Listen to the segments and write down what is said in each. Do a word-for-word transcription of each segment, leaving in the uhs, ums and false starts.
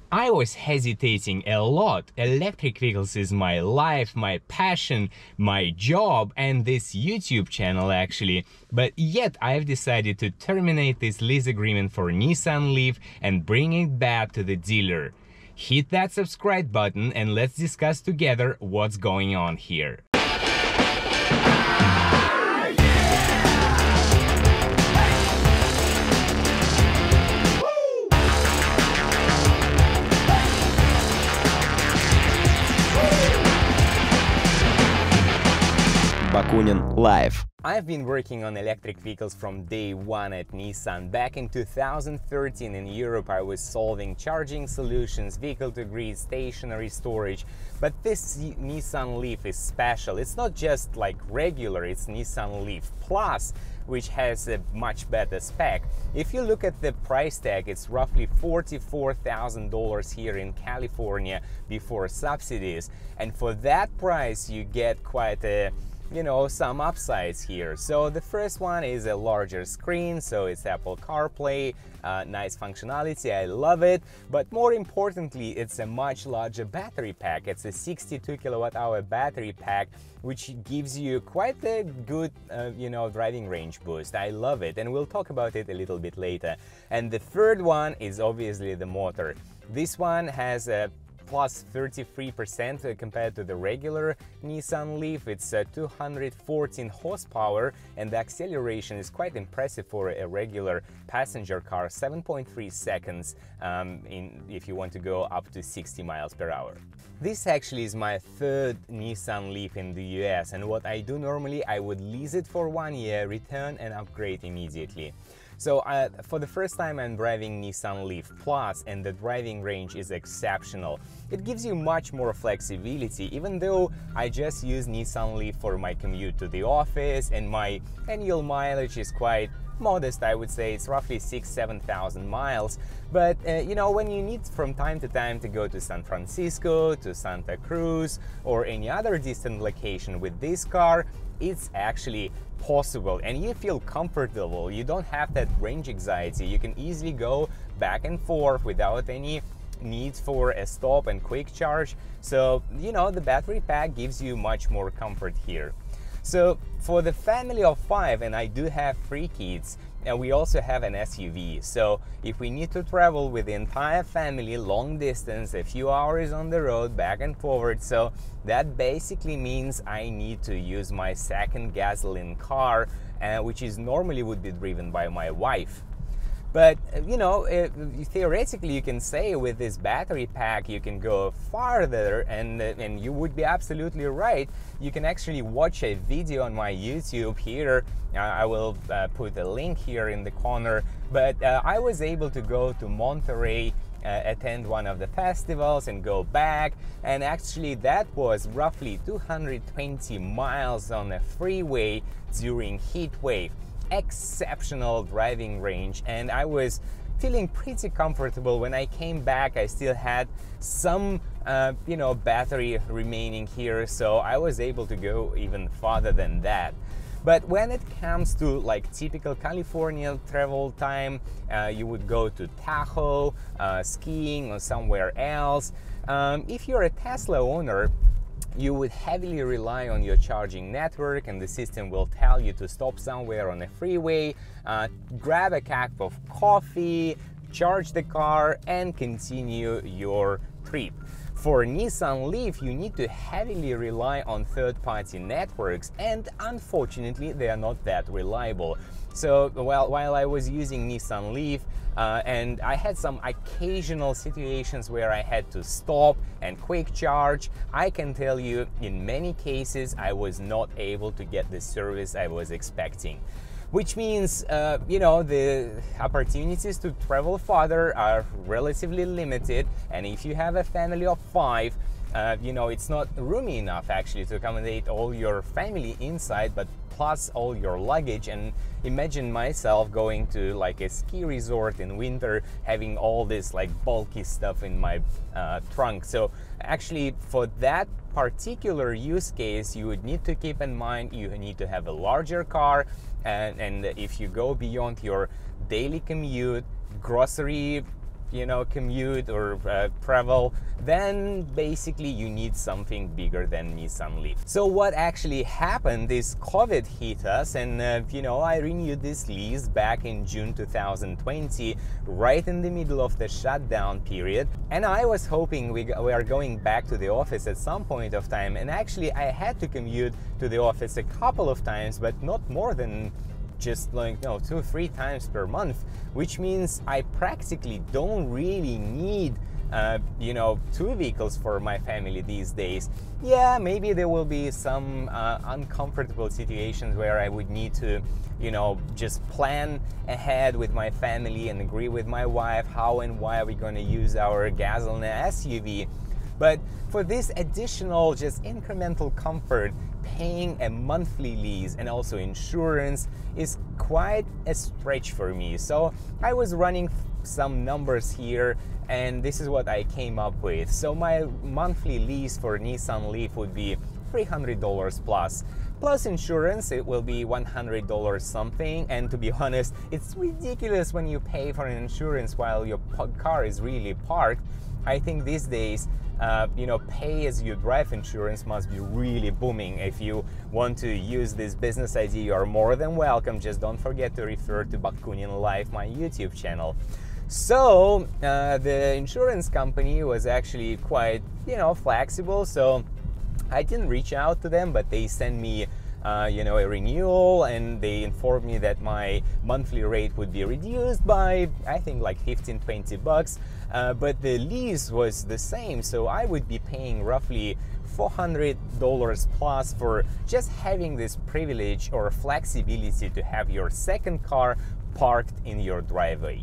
I was hesitating a lot. Electric vehicles is my life, my passion, my job, and this YouTube channel actually. But yet I've decided to terminate this lease agreement for Nissan Leaf and bring it back to the dealer. Hit that subscribe button and let's discuss together what's going on here. Bakunin Live. I've been working on electric vehicles from day one at Nissan. Back in two thousand thirteen in Europe, I was solving charging solutions, vehicle-to-grid, stationary storage. But this Nissan Leaf is special. It's not just like regular, it's Nissan Leaf Plus, which has a much better spec. If you look at the price tag, it's roughly forty-four thousand dollars here in California before subsidies. And for that price, you get quite a you know, some upsides here. So the first one is a larger screen, so it's Apple CarPlay, uh, nice functionality, I love it. But more importantly, it's a much larger battery pack. It's a sixty-two kilowatt hour battery pack, which gives you quite a good, uh, you know, driving range boost. I love it, and we'll talk about it a little bit later. And the third one is obviously the motor. This one has a plus thirty-three percent compared to the regular Nissan Leaf. It's uh, two hundred fourteen horsepower, and the acceleration is quite impressive for a regular passenger car, seven point three seconds um, in, if you want to go up to sixty miles per hour. This actually is my third Nissan Leaf in the U S, and what I do normally, I would lease it for one year, return and upgrade immediately. So uh, for the first time I'm driving Nissan Leaf Plus, and the driving range is exceptional. It gives you much more flexibility, even though I just use Nissan Leaf for my commute to the office, and my annual mileage is quite modest, I would say. It's roughly six, seven thousand miles. But uh, you know, when you need from time to time to go to San Francisco, to Santa Cruz, or any other distant location with this car, it's actually possible, and you feel comfortable. You don't have that range anxiety. You can easily go back and forth without any need for a stop and quick charge. So, you know, the battery pack gives you much more comfort here. So for the family of five, and I do have three kids, and we also have an S U V. So if we need to travel with the entire family long distance, a few hours on the road back and forward, so that basically means I need to use my second gasoline car, uh, which is normally would be driven by my wife. But, you know, uh, theoretically you can say with this battery pack you can go farther, and, uh, and you would be absolutely right. You can actually watch a video on my YouTube here. Uh, I will uh, put a link here in the corner. But uh, I was able to go to Monterey, uh, attend one of the festivals and go back. And actually that was roughly two hundred twenty miles on a freeway during heat wave. Exceptional driving range, and I was feeling pretty comfortable. When I came back, I still had some uh, you know, battery remaining here, so I was able to go even farther than that. But when it comes to like typical California travel time, uh, you would go to Tahoe, uh, skiing or somewhere else. Um, if you're a Tesla owner, you would heavily rely on your charging network, and the system will tell you to stop somewhere on a freeway, uh, grab a cup of coffee, charge the car, and continue your trip. For Nissan Leaf, you need to heavily rely on third-party networks, and unfortunately they are not that reliable. So while, while I was using Nissan Leaf, uh, and I had some occasional situations where I had to stop and quick charge, I can tell you in many cases I was not able to get the service I was expecting. Which means, uh, you know, the opportunities to travel farther are relatively limited, and if you have a family of five, uh, you know, it's not roomy enough actually to accommodate all your family inside, but plus all your luggage. And imagine myself going to like a ski resort in winter, having all this like bulky stuff in my uh, trunk. So actually for that particular use case, you would need to keep in mind you need to have a larger car, and, and if you go beyond your daily commute, grocery you know, commute or uh, travel, then basically you need something bigger than Nissan Leaf. So what actually happened is COVID hit us, and uh, you know, I renewed this lease back in June two thousand twenty, right in the middle of the shutdown period, and I was hoping we, we are going back to the office at some point of time. And actually I had to commute to the office a couple of times, but not more than just like no two three times per month, which means I practically don't really need uh, you know two vehicles for my family these days. Yeah, maybe there will be some uh, uncomfortable situations where I would need to you know just plan ahead with my family and agree with my wife how and why are we going to use our gasoline S U V. But for this additional just incremental comfort, paying a monthly lease and also insurance is quite a stretch for me. So I was running some numbers here, and this is what I came up with. So my monthly lease for Nissan Leaf would be three hundred dollars plus. Plus insurance, it will be one hundred dollars something. And to be honest, it's ridiculous when you pay for an insurance while your car is really parked. I think these days, uh, you know, pay-as-you-drive insurance must be really booming. If you want to use this business idea, you are more than welcome. Just don't forget to refer to Bakunin Live, my YouTube channel. So uh, the insurance company was actually quite, you know, flexible. So I didn't reach out to them, but they sent me Uh, you know, a renewal, and they informed me that my monthly rate would be reduced by, I think, like fifteen, twenty bucks, uh, but the lease was the same, so I would be paying roughly four hundred dollars plus for just having this privilege or flexibility to have your second car parked in your driveway.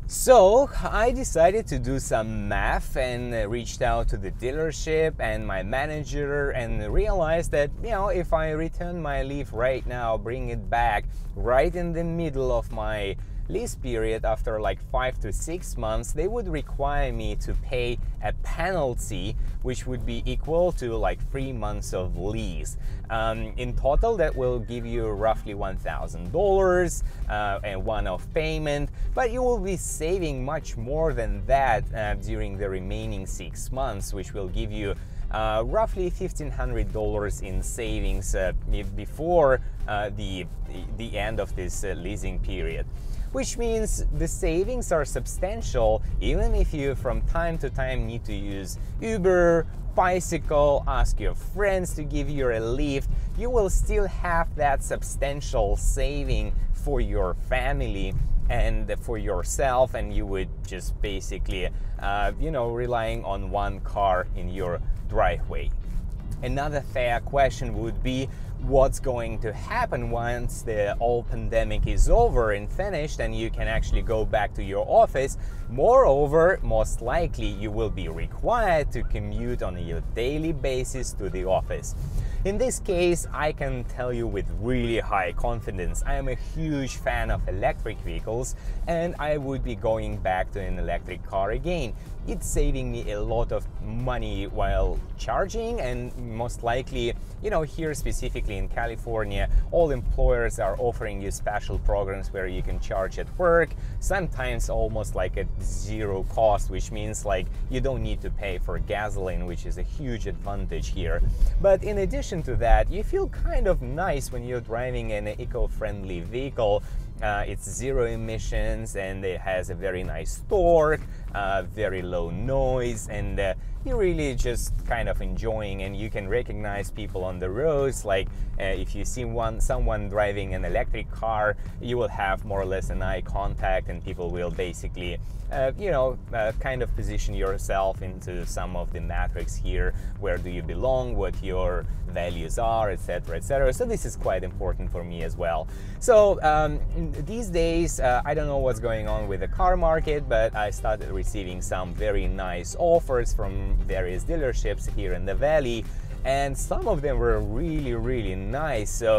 So I decided to do some math and reached out to the dealership and my manager and realized that, you know, if I return my Leaf right now, bring it back right in the middle of my lease period after like five to six months, they would require me to pay a penalty which would be equal to like three months of lease. Um, in total, that will give you roughly one thousand dollars uh, and one-off payment, but you will be saving much more than that uh, during the remaining six months, which will give you uh, roughly fifteen hundred dollars in savings uh, before uh, the, the end of this uh, leasing period. Which means the savings are substantial, even if you from time to time need to use Uber, bicycle, ask your friends to give you a lift, you will still have that substantial saving for your family and for yourself, and you would just basically, uh, you know, relying on one car in your driveway. Another fair question would be, what's going to happen once the whole pandemic is over and finished and you can actually go back to your office? Moreover, most likely you will be required to commute on a daily basis to the office. In this case, I can tell you with really high confidence, I am a huge fan of electric vehicles, and I would be going back to an electric car again. It's saving me a lot of money while charging, and most likely, you know, here specifically in California, all employers are offering you special programs where you can charge at work, sometimes almost like at zero cost, which means like you don't need to pay for gasoline, which is a huge advantage here. But in addition to that, you feel kind of nice when you're driving an eco-friendly vehicle. Uh, it's zero emissions, and it has a very nice torque, uh, very low noise, and uh, you're really just kind of enjoying, and you can recognize people on the roads. Like uh, if you see one someone driving an electric car, you will have more or less an eye contact, and people will basically uh, you know uh, kind of position yourself into some of the metrics here. Where do you belong, what your values are, etc, etc. So this is quite important for me as well. So um, these days, uh, I don't know what's going on with the car market, but I started receiving some very nice offers from various dealerships here in the valley, and some of them were really really nice. So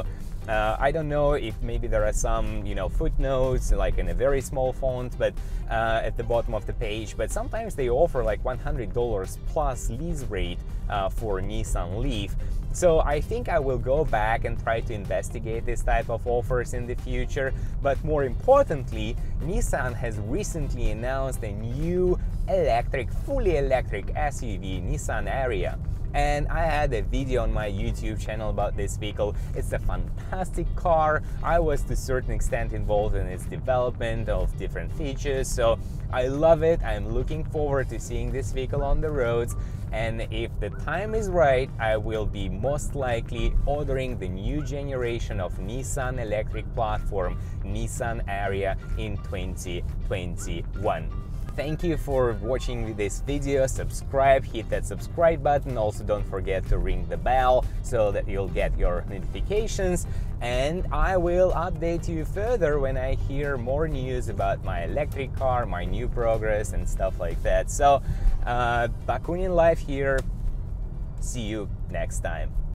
Uh, I don't know if maybe there are some, you know, footnotes like in a very small font, but uh, at the bottom of the page. But sometimes they offer like one hundred dollars plus lease rate uh, for Nissan Leaf. So I think I will go back and try to investigate this type of offers in the future. But more importantly, Nissan has recently announced a new electric, fully electric S U V, Nissan Ariya. And I had a video on my YouTube channel about this vehicle. It's a fantastic car. I was to a certain extent involved in its development of different features, so I love it. I'm looking forward to seeing this vehicle on the roads, and if the time is right, I will be most likely ordering the new generation of Nissan electric platform, Nissan Ariya, in twenty twenty-one. Thank you for watching this video. Subscribe, hit that subscribe button. Also, don't forget to ring the bell so that you'll get your notifications. And I will update you further when I hear more news about my electric car, my new progress, and stuff like that. So, uh, Bakunin Live here. See you next time.